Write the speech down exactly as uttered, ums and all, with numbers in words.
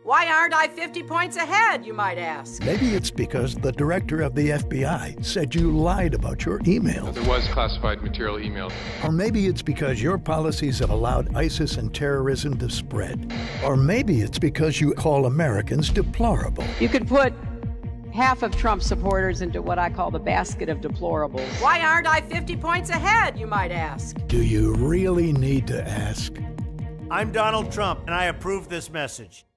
Why aren't I fifty points ahead, you might ask? Maybe it's because the director of the F B I said you lied about your email. There was classified material emailed. Or maybe it's because your policies have allowed ISIS and terrorism to spread. Or maybe it's because you call Americans deplorable. You could put half of Trump supporters into what I call the basket of deplorables. Why aren't I fifty points ahead, you might ask? Do you really need to ask? I'm Donald Trump, and I approve this message.